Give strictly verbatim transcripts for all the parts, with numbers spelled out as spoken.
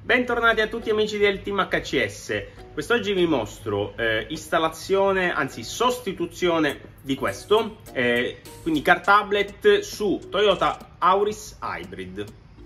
Bentornati a tutti amici del Team H C S. Quest'oggi vi mostro eh, installazione, anzi sostituzione di questo, eh, quindi car tablet su Toyota Auris Hybrid.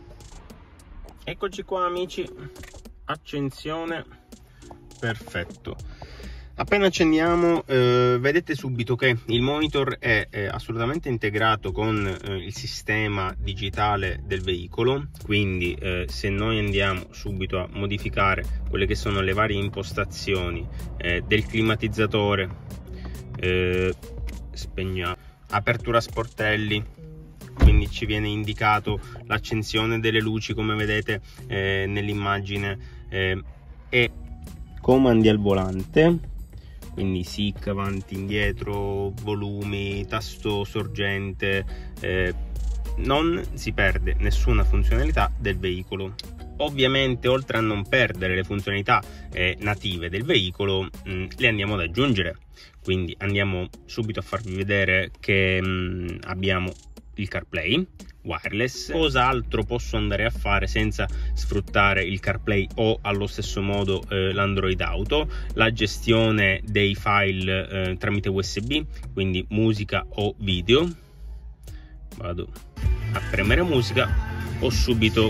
Eccoci qua amici, accensione, perfetto. Appena accendiamo eh, vedete subito che il monitor è, è assolutamente integrato con eh, il sistema digitale del veicolo, quindi eh, se noi andiamo subito a modificare quelle che sono le varie impostazioni eh, del climatizzatore, eh, spegniamo, apertura sportelli, quindi ci viene indicato l'accensione delle luci come vedete eh, nell'immagine, eh, e comandi al volante, quindi S I C, avanti, indietro, volumi, tasto sorgente, eh, non si perde nessuna funzionalità del veicolo. Ovviamente oltre a non perdere le funzionalità eh, native del veicolo, mh, le andiamo ad aggiungere, quindi andiamo subito a farvi vedere che mh, abbiamo il CarPlay wireless. Cosa altro posso andare a fare senza sfruttare il CarPlay o allo stesso modo eh, l'Android Auto? La gestione dei file eh, tramite U S B, quindi musica o video. Vado a premere musica, ho subito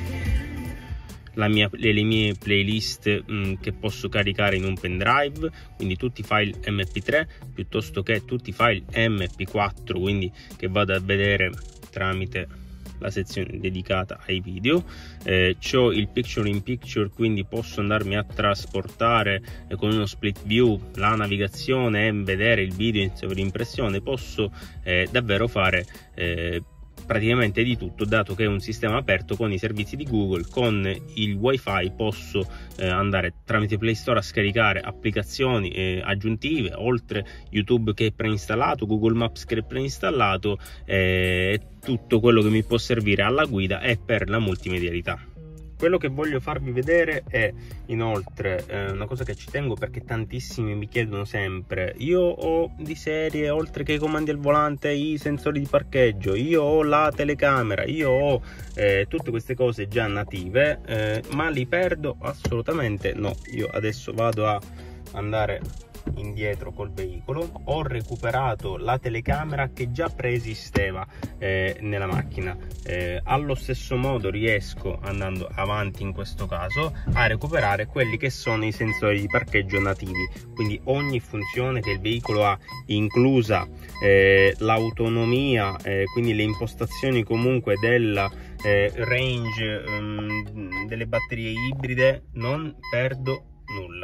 la mia, le, le mie playlist mh, che posso caricare in un pendrive, quindi tutti i file M P tre piuttosto che tutti i file M P quattro, quindi che vado a vedere tramite la sezione dedicata ai video. Eh, c'ho il picture in picture, quindi posso andarmi a trasportare eh, con uno split view la navigazione e vedere il video in sovrimpressione. Posso eh, davvero fare eh, praticamente di tutto, dato che è un sistema aperto con i servizi di Google. Con il wifi posso eh, andare tramite Play Store a scaricare applicazioni eh, aggiuntive, oltre YouTube che è preinstallato, Google Maps che è preinstallato, e eh, tutto quello che mi può servire alla guida e per la multimedialità. Quello che voglio farvi vedere è inoltre eh, una cosa che ci tengo, perché tantissimi mi chiedono sempre: io ho di serie, oltre che i comandi al volante, i sensori di parcheggio, io ho la telecamera, io ho eh, tutte queste cose già native, eh, ma li perdo? Assolutamente no. Io adesso vado a andare indietro col veicolo, ho recuperato la telecamera che già preesisteva eh, nella macchina, eh, allo stesso modo riesco, andando avanti in questo caso, a recuperare quelli che sono i sensori di parcheggio nativi, quindi ogni funzione che il veicolo ha, inclusa eh, l'autonomia, eh, quindi le impostazioni comunque della eh, range um, delle batterie ibride, non perdo nulla.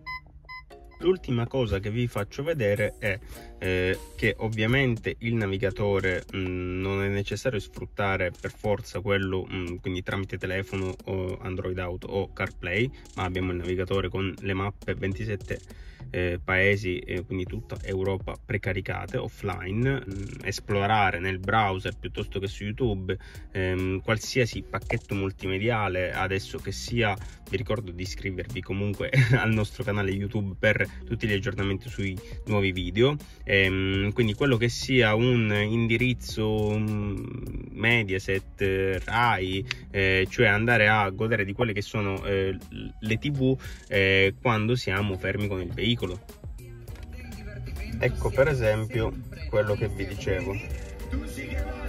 L'ultima cosa che vi faccio vedere è eh, che ovviamente il navigatore mh, non è necessario sfruttare per forza quello mh, quindi tramite telefono o Android Auto o CarPlay, ma abbiamo il navigatore con le mappe ventisette eh, paesi, eh, quindi tutta Europa precaricate offline. Mh, esplorare nel browser piuttosto che su YouTube ehm, qualsiasi pacchetto multimediale, adesso che sia, vi ricordo di iscrivervi comunque al nostro canale YouTube per tutti gli aggiornamenti sui nuovi video, ehm, quindi quello che sia un indirizzo um, Mediaset, Rai, eh, cioè andare a godere di quelle che sono eh, le tv eh, quando siamo fermi con il veicolo. Ecco per esempio quello che vi dicevo.